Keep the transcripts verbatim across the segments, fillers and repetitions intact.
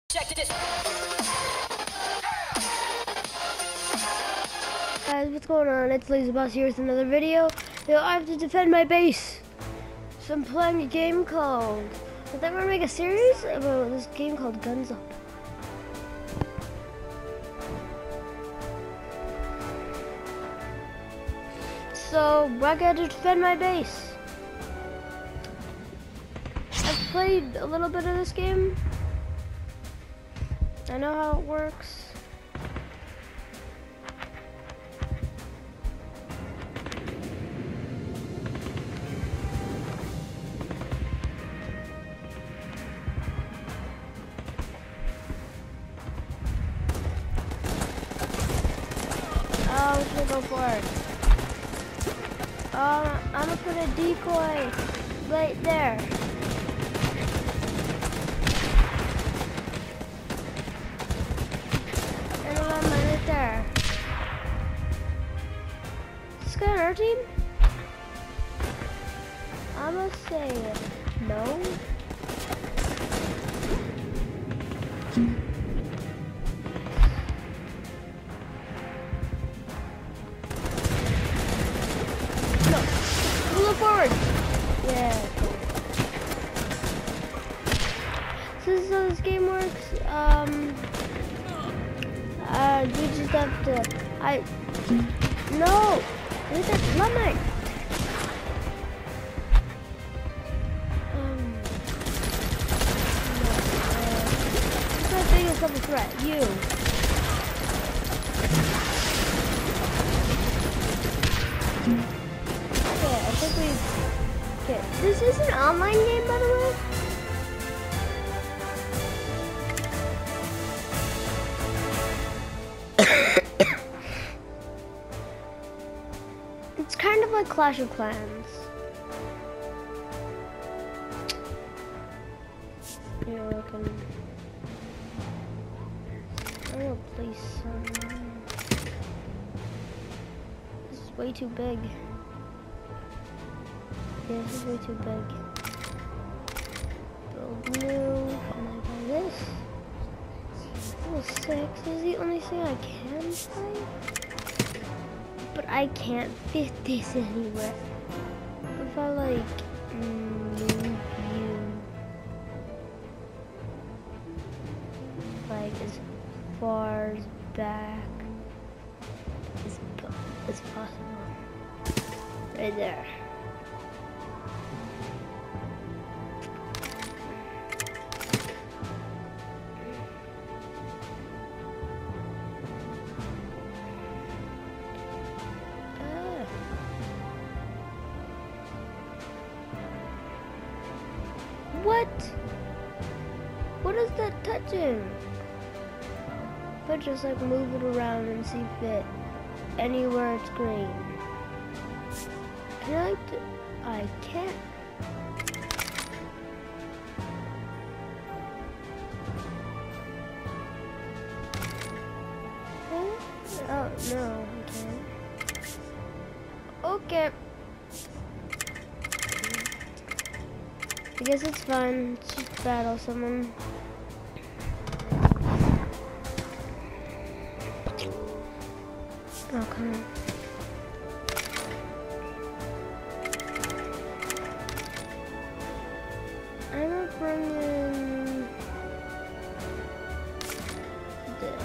Check this. Guys, what's going on? It's Lazy Boss here with another video. You know, I have to defend my base. So I'm playing a game called... I think we're gonna make a series about this game called Guns Up. So I gotta defend my base. I've played a little bit of this game. I know how it works. Oh, we should go for it. Uh, I'm gonna put a decoy right there. And a landmine right there. Is this guy on our team? I'm gonna say no. Forward. Yeah. So this is how this game works. Um. Uh, we just have to. I. No. Look at that landmine. Um. No, uh, what's my biggest double threat? You. I think we okay. This is an online game, by the way. It's kind of like Clash of Clans. You know, I can. I'm gonna place some. This is way too big. Yeah, this is way too big. Build new, and I buy this. Level six is the only thing I can buy. But I can't fit this anywhere. If I like move you like as far as back as, as possible. Right there. What? What is that touching? If I just like move it around and see if it anywhere it's green. Can I like do? I can't. Huh? Oh no, I can't. Okay. I guess it's fun. It's just battle someone. Oh, come on. I'm gonna bring in this.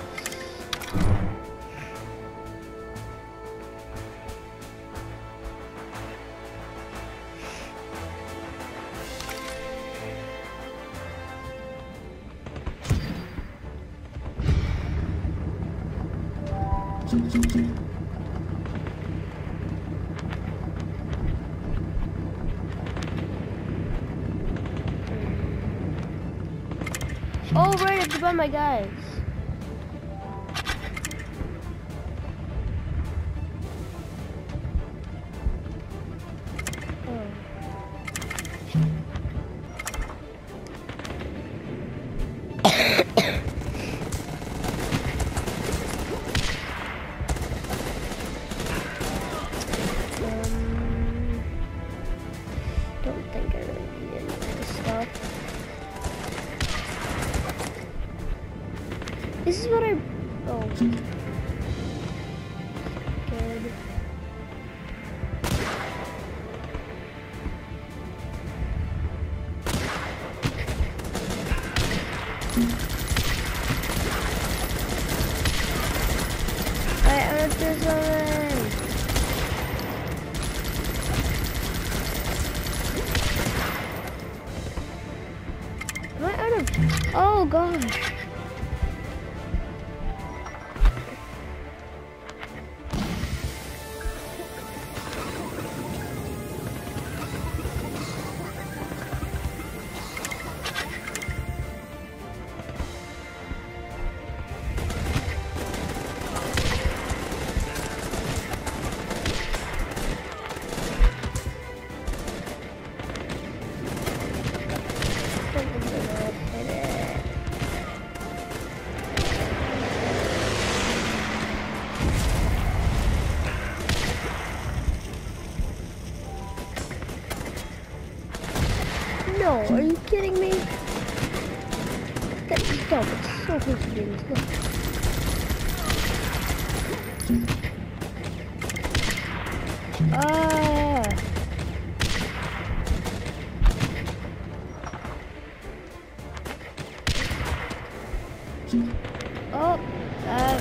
Oh, right, I have to buy my guys. Don't think I really need any of this stuff. This is what I. Oh. Good. I earned this one. Am I out of? Oh gosh. No, are you kidding me? That stop, it's so close to being this. Ah. Oh, uh.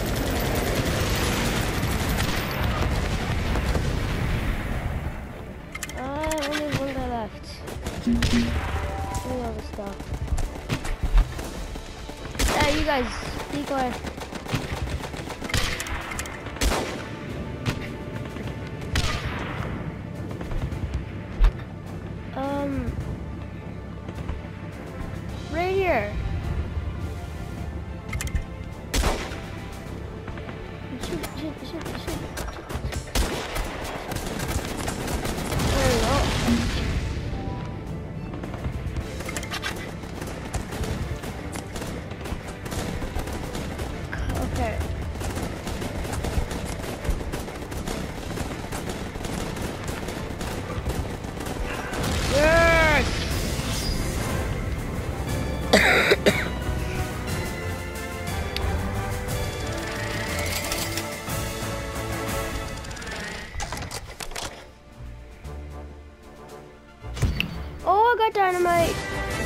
Uh, only one guy left. All the stuff. Yeah, you guys, be quiet. Um, right here. Shoot, shoot, shoot, shoot. There we go. Okay. Yes! Oh, I got dynamite.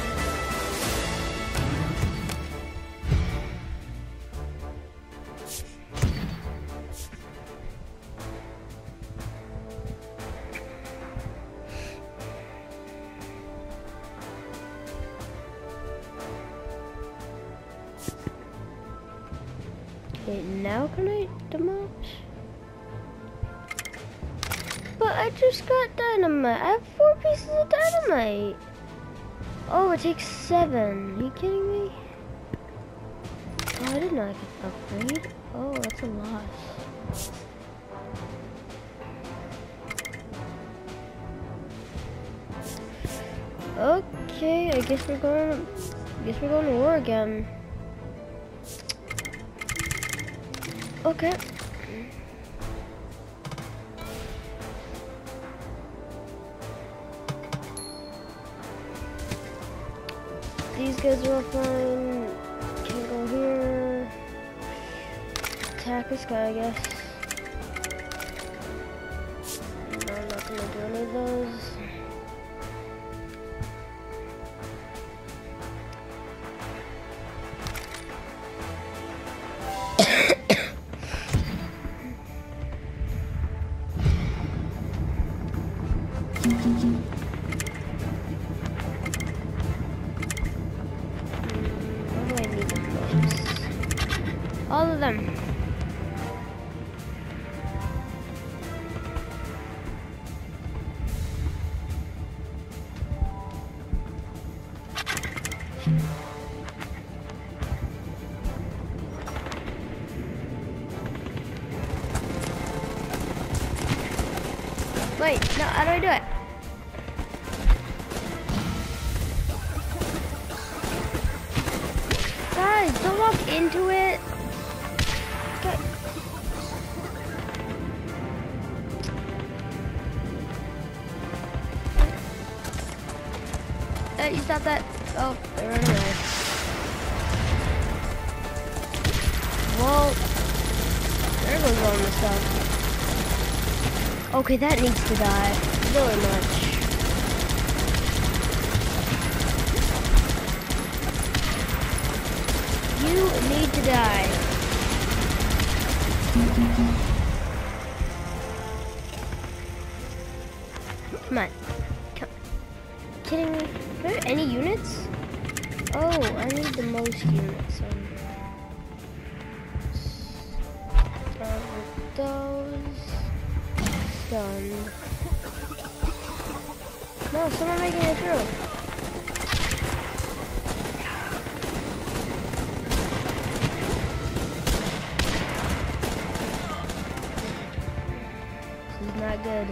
Okay, now can I demolish? But I just got dynamite. I have four pieces of dynamite. Oh, it takes seven. Are you kidding me? Oh, I didn't know I could upgrade. Oh, that's a loss. Okay, I guess we're going. I guess we're going to war again. Okay. These guys are all fine. Can't go here. Attack this guy, I guess. No, I'm not gonna do any of those. All of them. Wait, no, how do I do it? Guys, don't walk into it. Okay. Hey, you stop that. Oh, they're running away. was on the stuff. Okay, that needs to die. Really much. You need to die. Come on. Come. Kidding me? Are there any units? Oh, I need the most units. Um, start with those. Stunned. No, someone making it through. This is not good.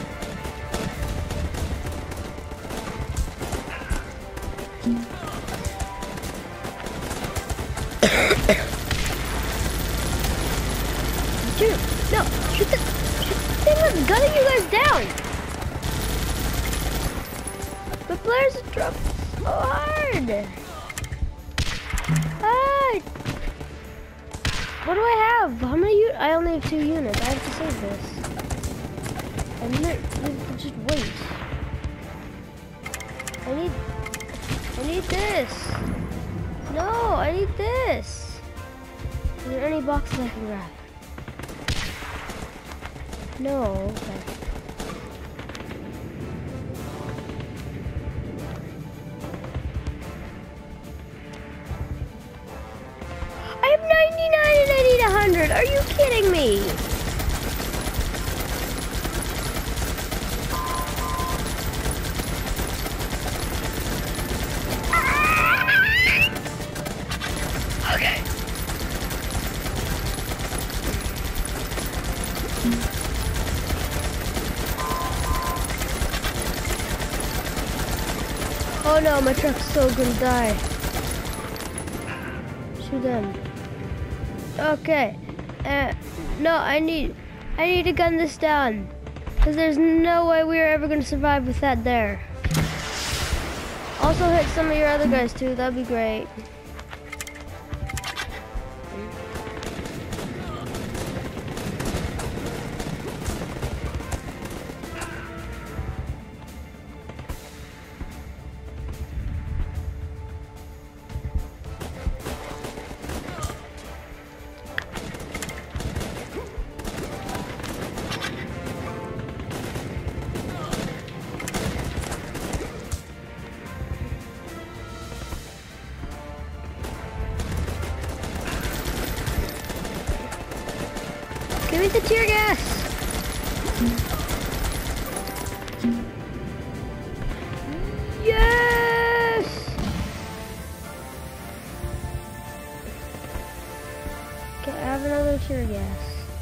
Shoot! No! Shoot the, shoot the thing that's gunning you guys down! The players are dropping so hard! Ah! What do I have? How many units? I only have two units. I have to save this. And then just wait. I need... I need this! No! I need this! Is there any boxes I can grab? No, okay. I have ninety-nine and I need one hundred. Are you kidding me? Okay. Oh no, my truck's so gonna die. Shoot them. Okay. Uh, no, I need, I need to gun this down, because there's no way we're ever gonna survive with that there. Also hit some of your other guys too. That'd be great. Give me the tear gas! Yes! Okay, I have another tear gas.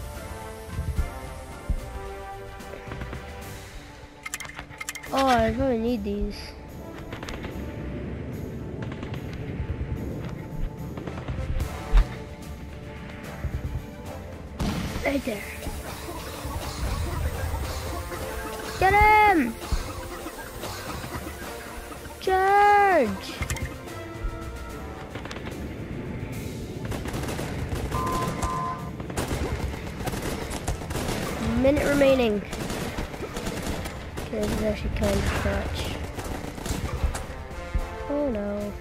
Oh, I probably need these. Right there. Get him! Charge! Minute remaining. Okay, this is actually kind of clutch. Oh no.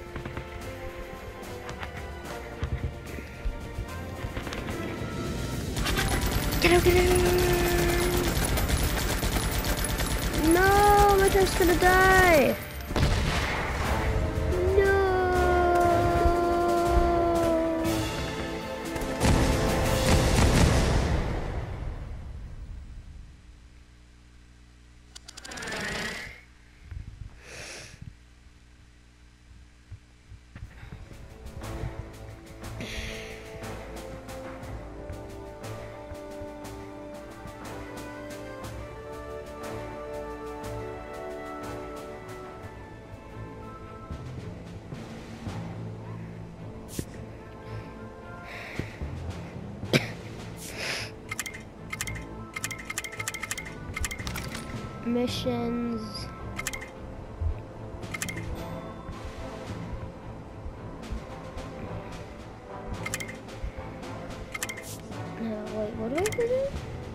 Get out, get out! No, my truck's gonna die! No! Missions. No, wait, what do I have to do?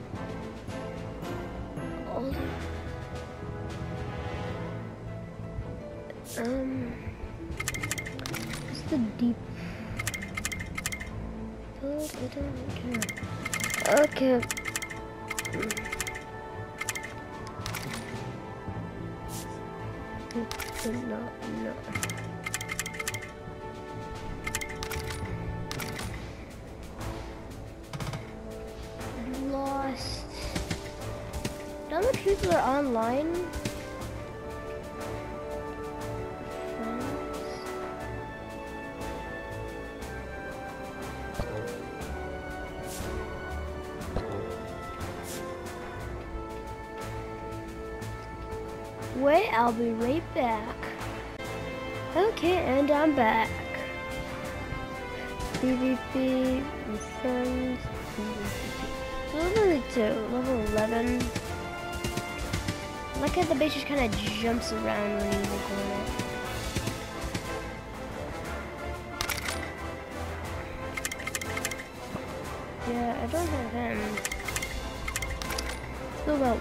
Oh. Um, what's the deep? Oh, I don't care. Okay. No, no. Lost. How many people are online? Wait, I'll be right back. Okay, and I'm back. PvP, with friends, so level two, level eleven. I like how the base just kind of jumps around when you look on it. Yeah, I don't have him. Still about.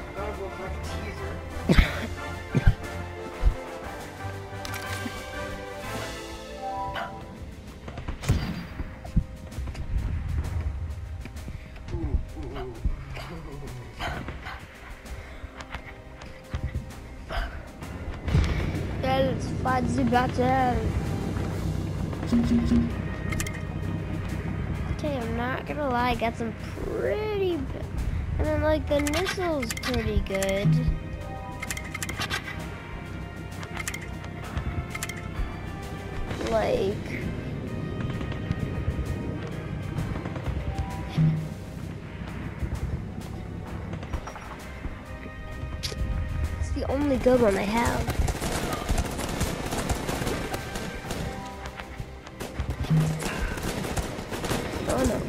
Let's fight the battle. Okay, I'm not gonna lie, I got some pretty, and then like the missile's pretty good. Like, it's the only good one I have. Oh no.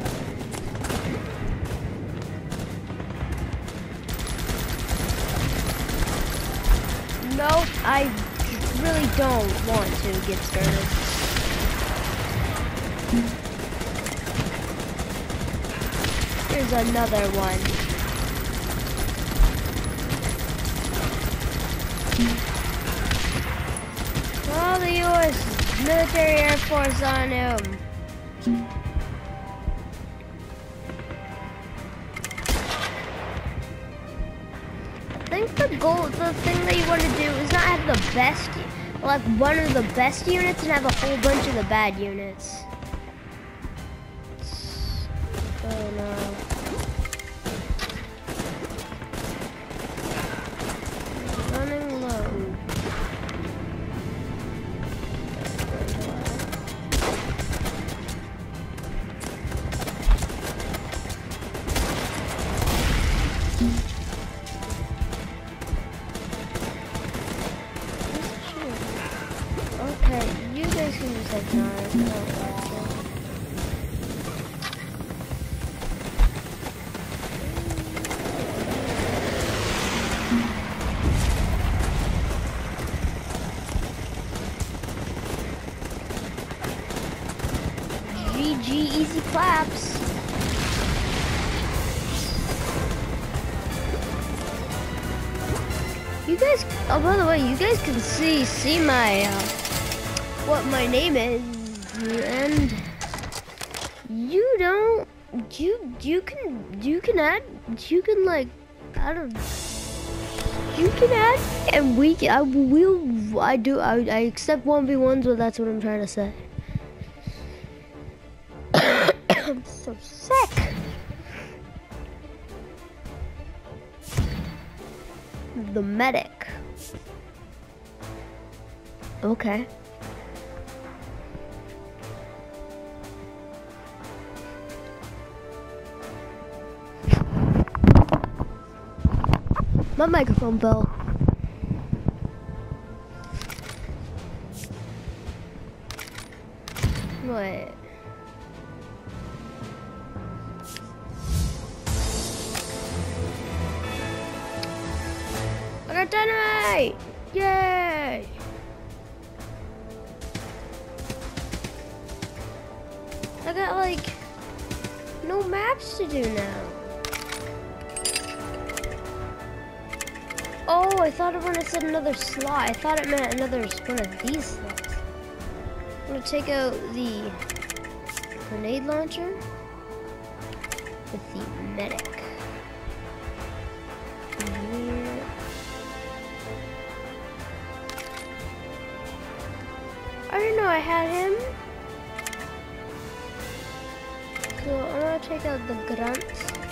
Nope, I really don't want to get started. Here's another one. All the U S military Air Force on him. I think the goal, the thing that you want to do is not have the best, like one of the best units and have a whole bunch of the bad units. Oh no. Running low. Okay, you guys can just ignore it. I don't like it. G G, easy claps. You guys, oh by the way, you guys can see see my uh, what my name is, and you don't, you you can you can add, you can like, I don't, you can add, and we can, I will, I do, I, I accept one v ones, but that's what I'm trying to say. I'm so sick. The medic. Okay. My microphone fell. What? I got dynamite! Yay! I got like no maps to do now. Oh, I thought it when it said another slot. I thought it meant another one of these slots. I'm gonna take out the grenade launcher with the medic. Engineer. I didn't know I had him. So I'm gonna take out the grunt.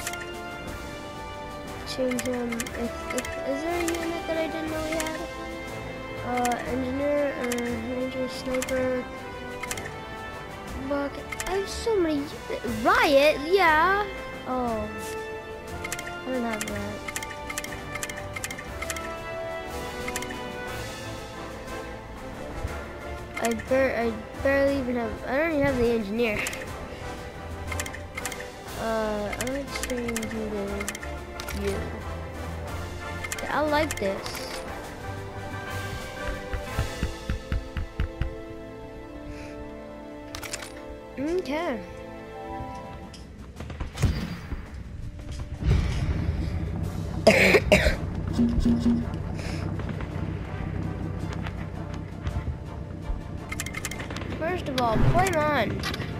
Change him. If, if is there a unit that I didn't know we had? Uh, engineer, uh, ranger, sniper. Buck. I have so many units. Riot, yeah. Oh, I don't have that. I bar I barely even have. I don't even have the engineer. Uh, I'm gonna change you to you. I like this. Okay. First of all, play him on.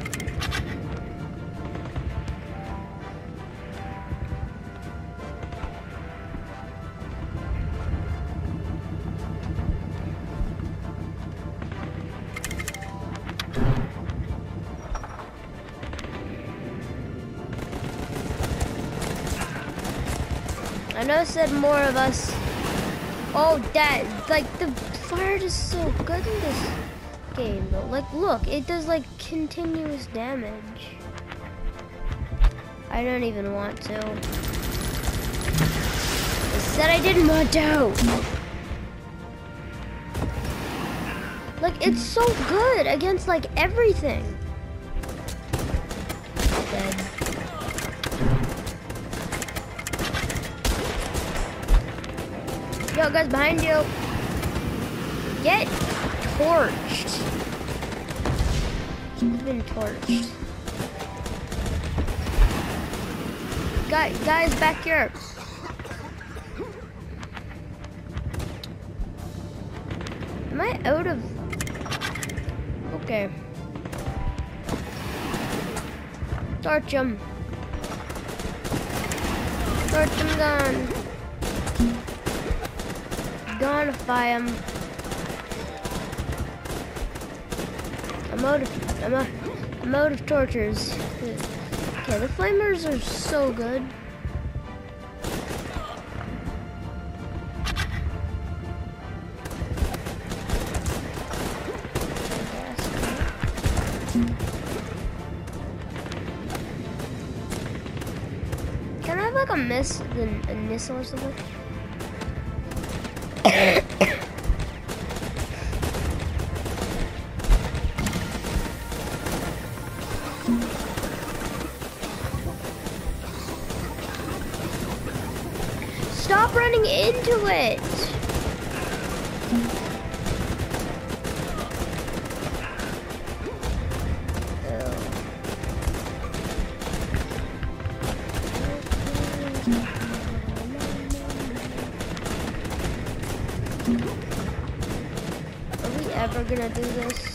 I know it said more of us. Oh, that, like, the fire is so good in this game, though. Like, look, it does, like, continuous damage. I don't even want to. I said I didn't want to. Like, it's so good against, like, everything. Dead. Yo, guys, behind you. Get torched. You've been torched. Guys, guys, back here. Am I out of? Okay. Torch him. Torch him gone. Gonify him. I'm out of I'm out, I'm out of tortures. Okay, the flamers are so good. Can I have like a miss a missile or something? Stop running into it. Are we ever gonna do this?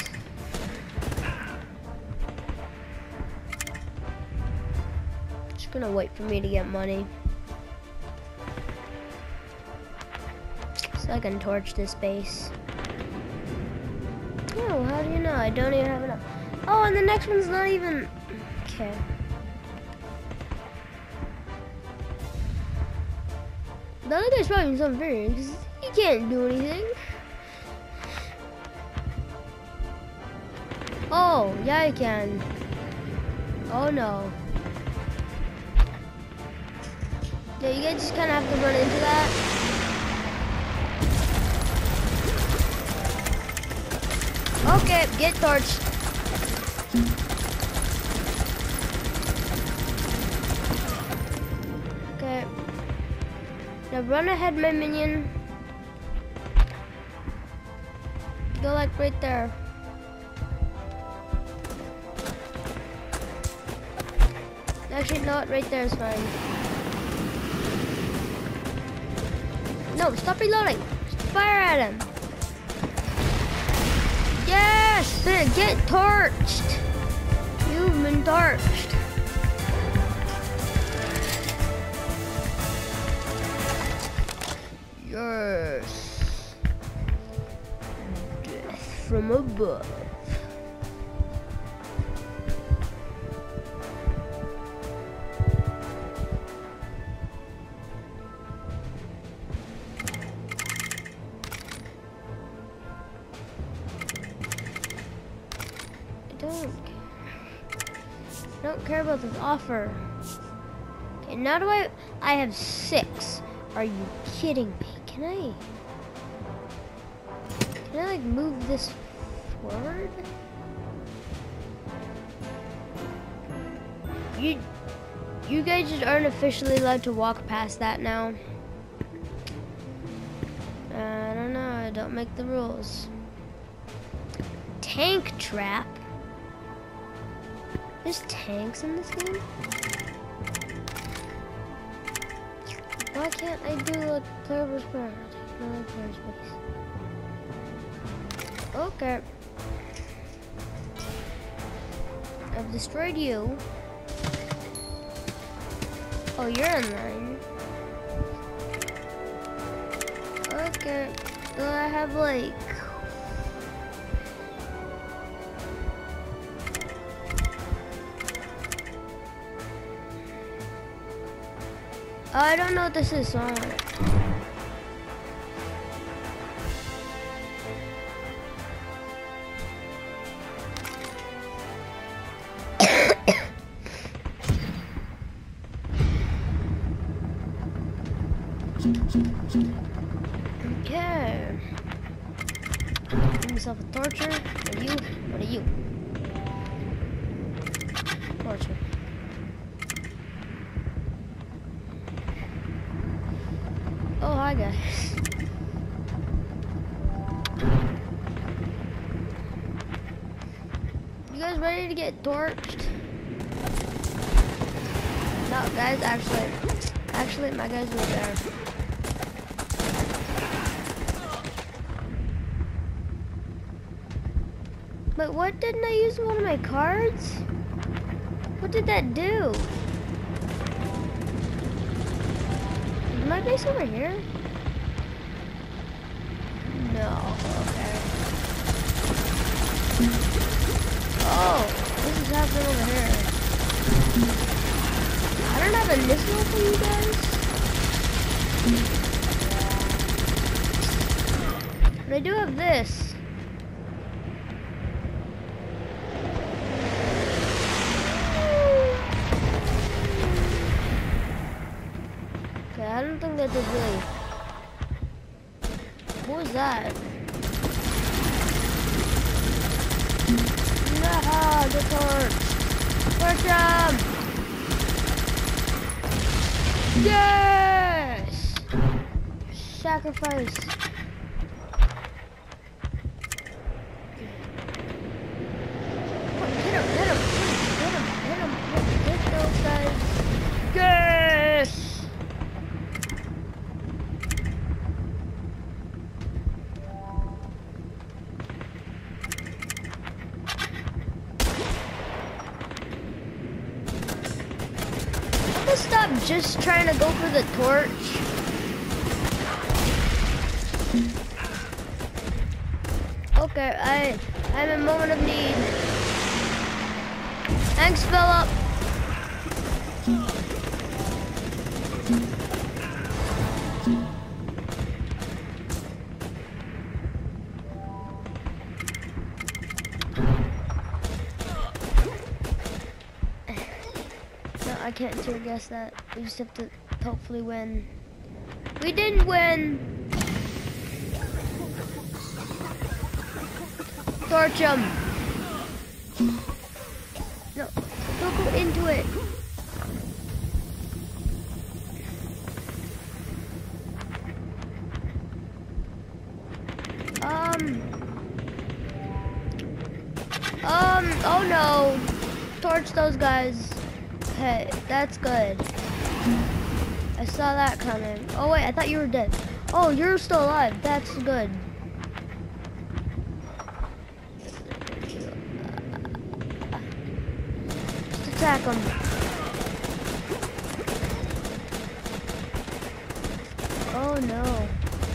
Just gonna wait for me to get money. So I can torch this base. Oh, how do you know? I don't even have enough. Oh, and the next one's not even... Okay. The other guy's probably something very because he can't do anything. Oh, yeah, I can. Oh, no. Yeah, you guys just kind of have to run into that. Okay, get torched. Okay. Now run ahead, my minion. Go like right there. Actually, not right there is fine. No, stop reloading. Just fire at him. Yes, get torched. You've been torched. Yes. Death from above. Don't care. I don't care about this offer. Okay, now do I? I have six. Are you kidding me? Can I? Can I like move this forward? You, you guys just aren't officially allowed to walk past that now. I don't know. I don't make the rules. Tank trap. There's tanks in this game? Why can't I do like player versus player? No, like player space. Okay. I've destroyed you. Oh, you're online. Okay. So I have like I don't know what this is on. Okay. Give myself a torture. What are you? What are you? Torture. Oh, hi guys. You guys ready to get torched? No, guys, actually, actually, my guys were there. But what didn't I use one of my cards? What did that do? Is my base over here? No, okay. Oh, this is happening over here. I don't have a missile for you guys. But I do have this. Okay, I don't think that did really. What was that? No, the torch! Torch him! Yes! Sacrifice. Hit him, hit him, hit him, hit him, hit those guys. Yes! Stop just trying to go for the torch. Okay, I I'm in a moment of need. Thanks, Philip. I can't tear gas that. We just have to hopefully win. We didn't win! Torch him! No, don't go into it! Um... Um, oh no! Torch those guys. Okay, that's good. I saw that coming. Oh wait, I thought you were dead. Oh, you're still alive. That's good. Just attack him. Oh no.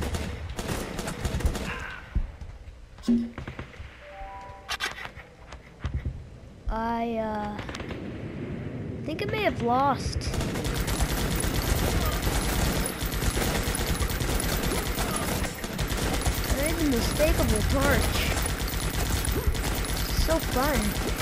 I uh think I may have lost. I made the mistake of the torch. So fun.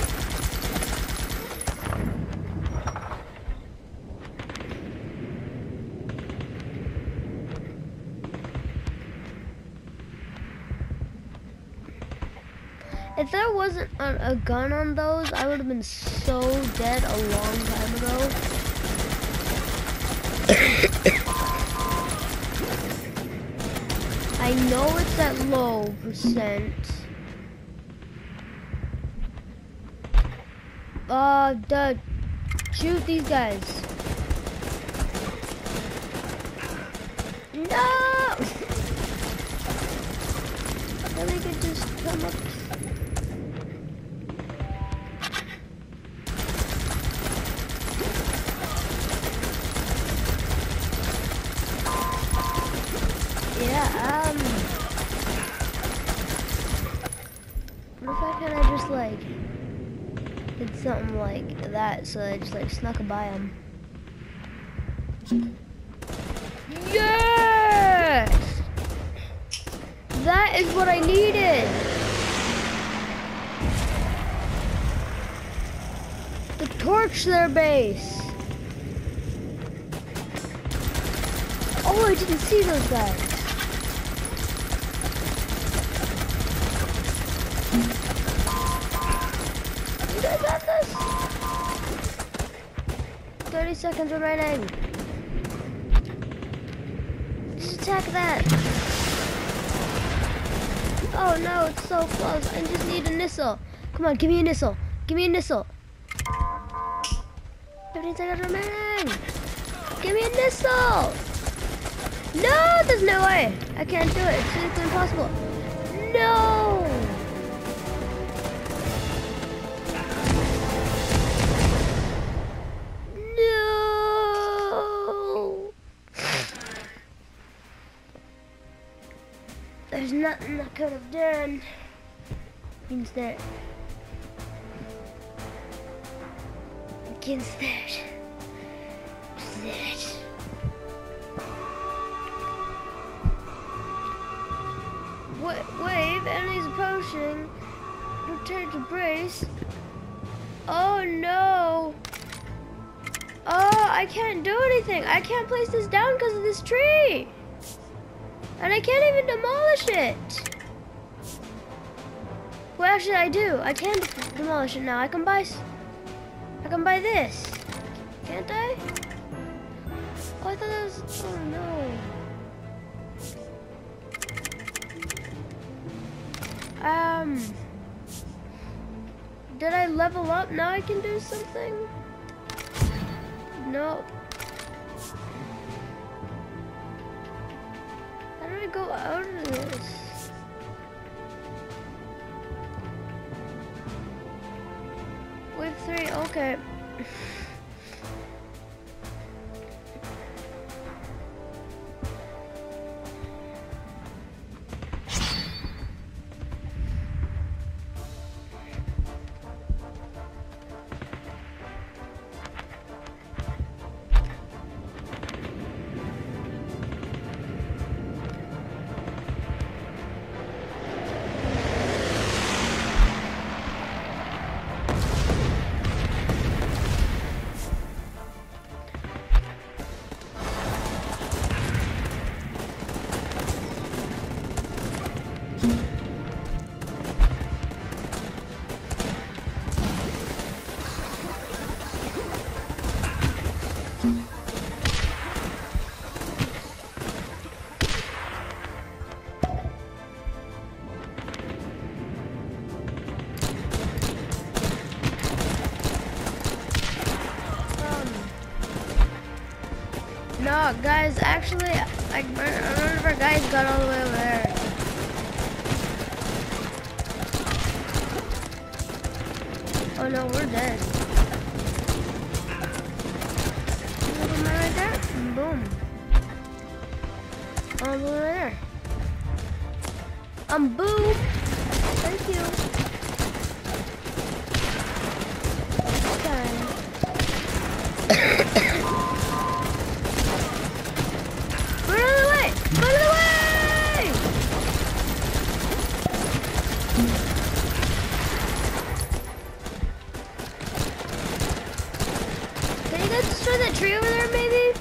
If there wasn't a, a gun on those, I would have been so dead a long time ago. I know it's at low percent. Uh, duh. Shoot these guys. No! Then they could just come up. Yeah, um... what if I kinda just, like, did something like that, so I just, like, snuck by him? Yes! That is what I needed! To torch their base! Oh, I didn't see those guys. You guys got this? thirty seconds remaining. Just attack that. Oh no, it's so close. I just need a missile. Come on, give me a missile. Give me a missile. fifteen seconds remaining. Give me a missile. No, there's no way. I can't do it. It's physically impossible. No. No. There's nothing I could have done. Means that against that. That. Wave, enemies approaching. Protect the brace. Oh no. Oh, I can't do anything. I can't place this down because of this tree. And I can't even demolish it. Well, actually I do. I can demolish it now. I can buy, I can buy this. Can't I? Oh, I thought that was, oh no. Um, did I level up? Now I can do something? No. How do I go out of this? Wave three, okay. No, guys, actually, like, one of our guys got all the way over there. Oh no, we're dead. Look right there. Boom. All the way there. Um, boom. Thank you. Okay. Run out of the way! Run out of the way! Can you guys destroy that tree over there, maybe?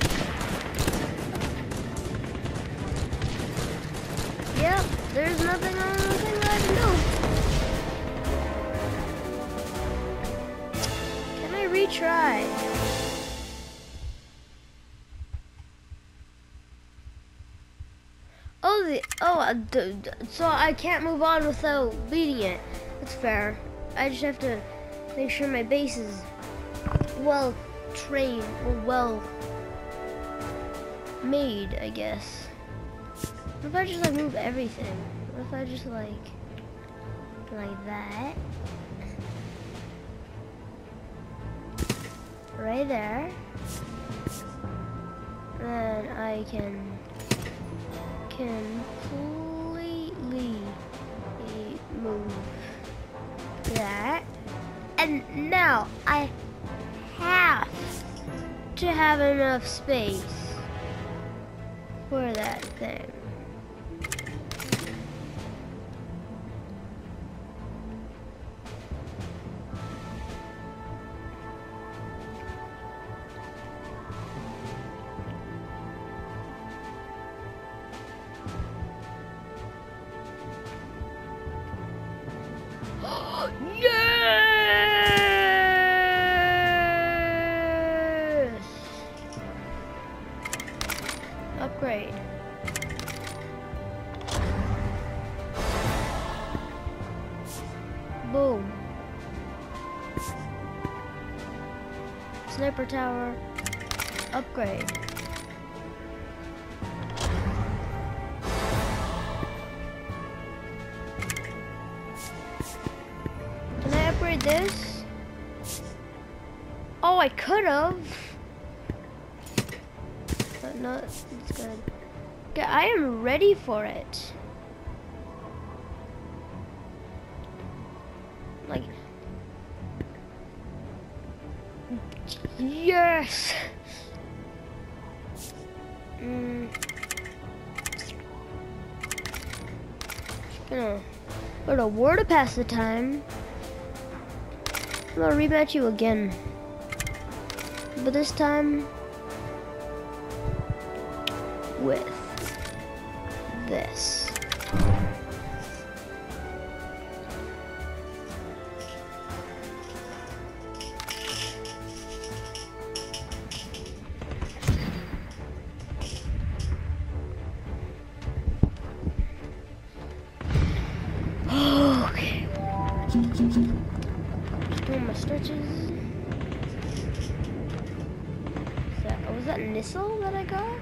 Yep, there's nothing on the thing that I can do. Can I retry? Oh, the oh, uh, d d so I can't move on without beating it. That's fair. I just have to make sure my base is well trained or well made, I guess. What if I just like move everything? What if I just like like that? Right there. Then I can completely move that. And now I have to have enough space for that thing. Yes! Upgrade. Boom. Sniper tower. Upgrade. This? Oh, I could have. But no, it's good. Okay, I am ready for it. Like, yes. Mm. Gonna go to war to pass the time. I'm gonna rematch you again, but this time with this. Okay. Doing my stretches. Is that, oh, was that Nissel that I got?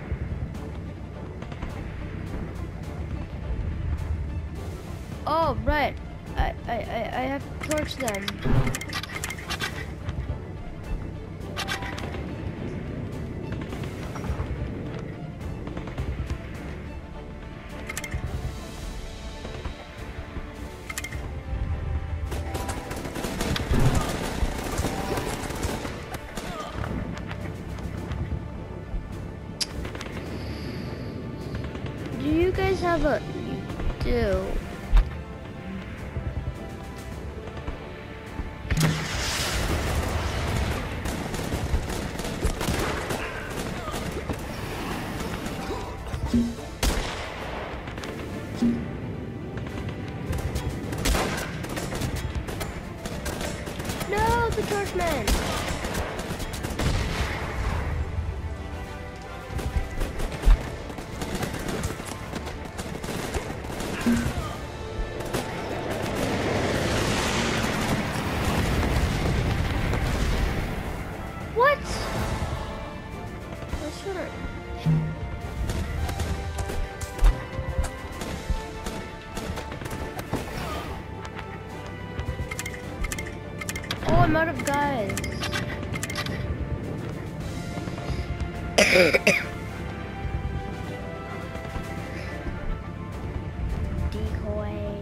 Oh, right. I, I, I, I have to torch them. Do you guys have a... You do. No, the torchman! What? I shouldn't. I'm out of guys. Decoy.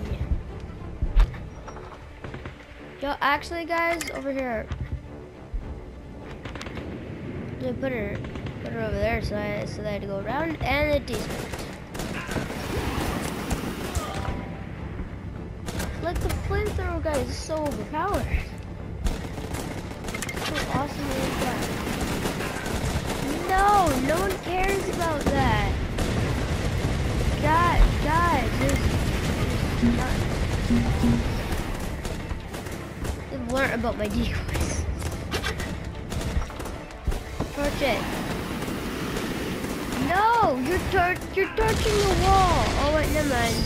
Yo, actually, guys, over here. I put her, put her over there, so I, so they had to go around, and it despawned. Like the flamethrower guy is so overpowered. So awesome is that? No, no one cares about that. God, guys, there's, there's not. They've learned about my decoys. Torch it. No, you're tor you're torching the wall. Oh wait, never mind.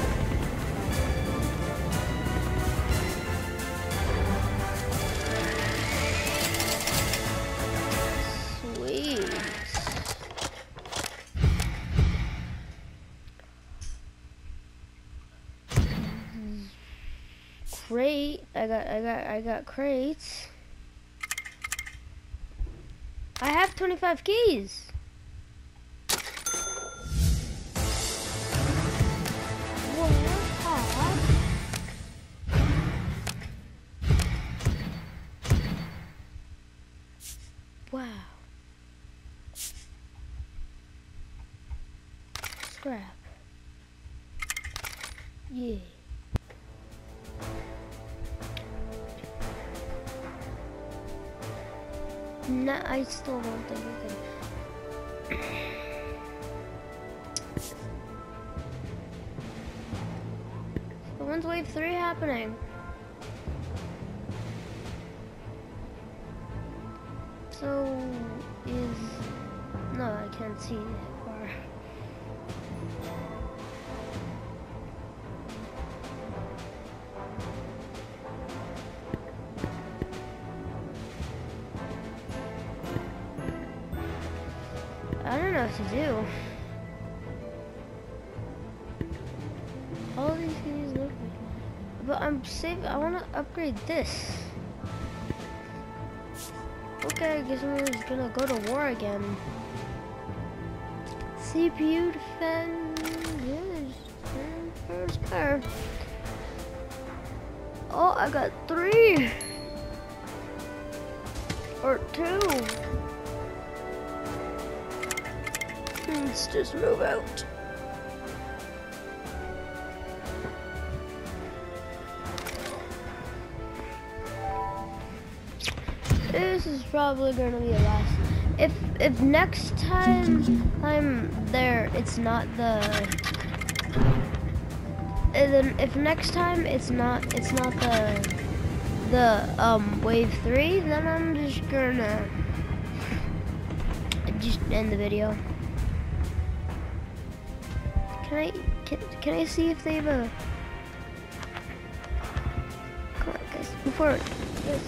Crate. I got I got I got crates. I have twenty-five keys. What? Wow. Scrap. Yeah. No, I still don't think we can. So when's wave three happening? So is no, I can't see that far. I don't know what to do. All these things look like, but I'm safe. I want to upgrade this. Okay, I guess I'm just gonna go to war again. C P U defend. Yes, first car. Oh, I got three or two. Let's just move out. This is probably gonna be the last. If if next time I'm there, it's not the. And then if next time it's not it's not the the um wave three, then I'm just gonna just end the video. Can I can, can I see if they have a come on guys before yes.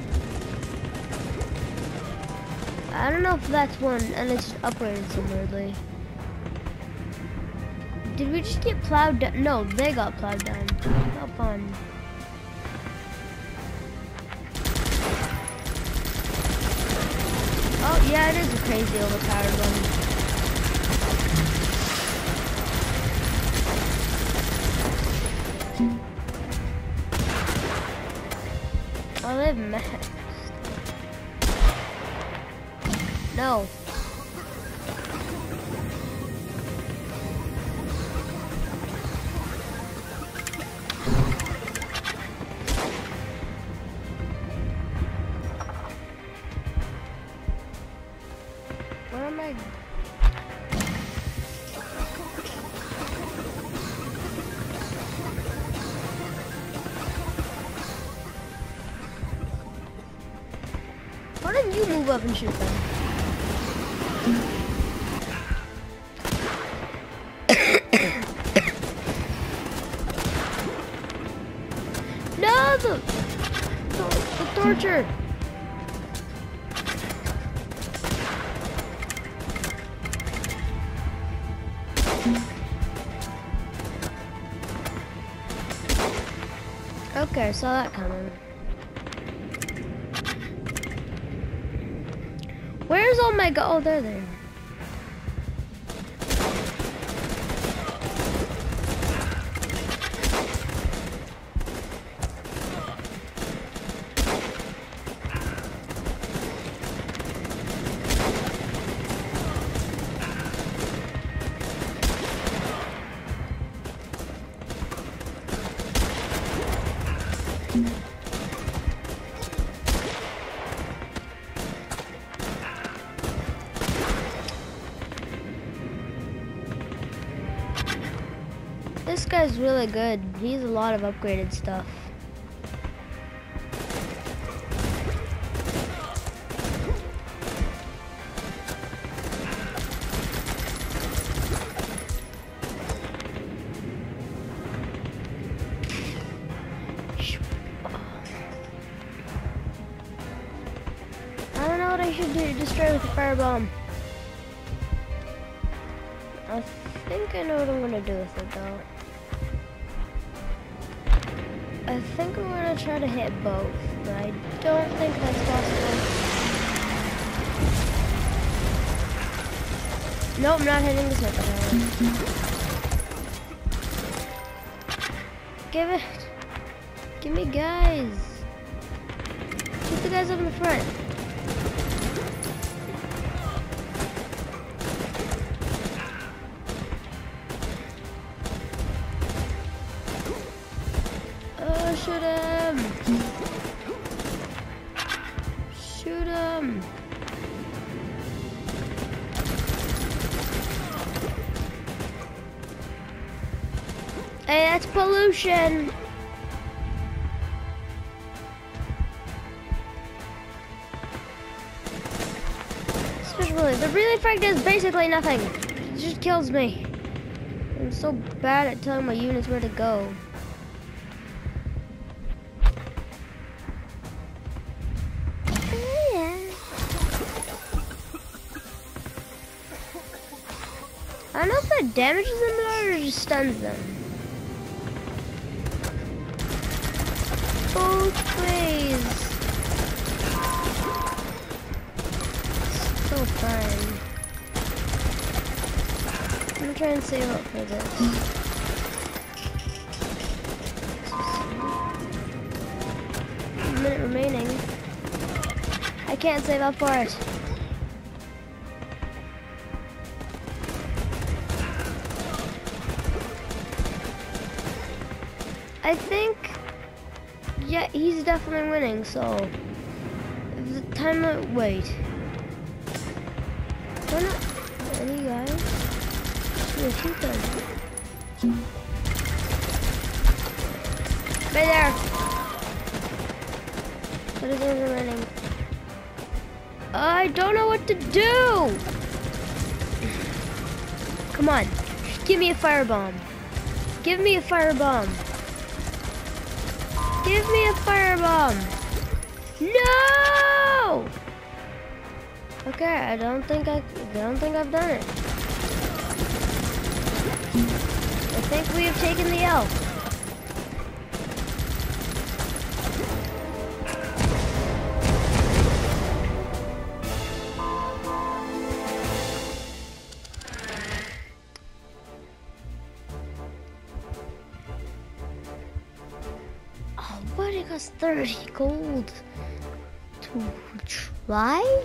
I don't know if that's one and it's upgraded so weirdly. Did we just get plowed down? No, they got plowed down. How fun. Oh yeah, it is a crazy overpowered one. Oh, they've maxed. No. Where am I? Why don't you move up and shoot them? No, the, the, the torture. Okay, I saw that coming. Where's all my go? Oh, there they are. This guy's really good. He has a lot of upgraded stuff. I don't know what I should do to destroy with a firebomb. I think I know what I'm gonna do with it though. I think I'm gonna try to hit both, but I don't think that's possible. Nope, I'm not hitting the second one. Give it. Give me guys. Keep the guys up in the front. Shoot him! Shoot him! Hey, that's pollution! Especially, the relay frag does basically nothing. It just kills me. I'm so bad at telling my units where to go. I don't know if that damages them or just stuns them. Both ways. So fun. I'm gonna try and save up for this. A minute remaining. I can't save up for it. I think, yeah, he's definitely winning, so, if the time, wait. Why not, any guys? Yeah, shoot them. Right there. But his arms are running. I don't know what to do. Come on, give me a firebomb. Give me a firebomb. Give me a firebomb. No! Okay, I don't think I, I don't think I've done it. I think we have taken the L. But it costs thirty gold to try?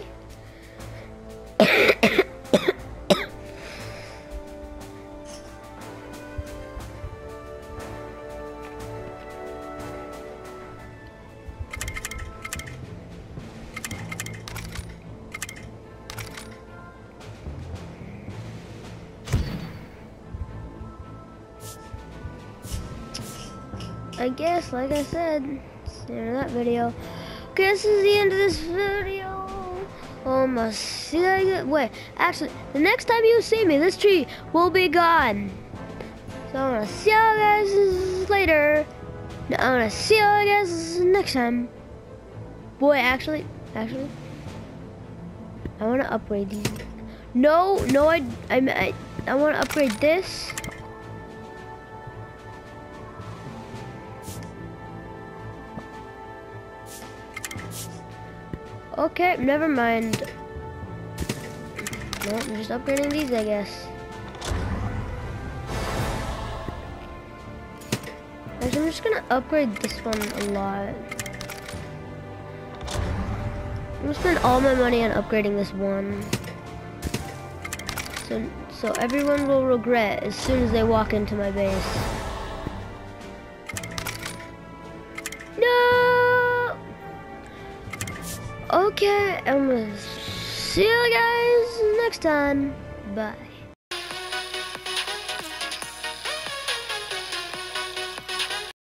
I guess, like I said, it's the end of that video. Okay, this is the end of this video. Um, I'll see you guys. Wait, actually, the next time you see me, this tree will be gone. So I'm gonna see you guys later. I'm gonna see you guys next time. Boy, actually, actually, I want to upgrade these. No, no, I, I, I, I want to upgrade this. Okay, never mind. No, I'm just upgrading these, I guess. Actually, I'm just gonna upgrade this one a lot. I'm gonna spend all my money on upgrading this one. So, so everyone will regret as soon as they walk into my base. No! Okay, I'm gonna see you guys next time. Bye.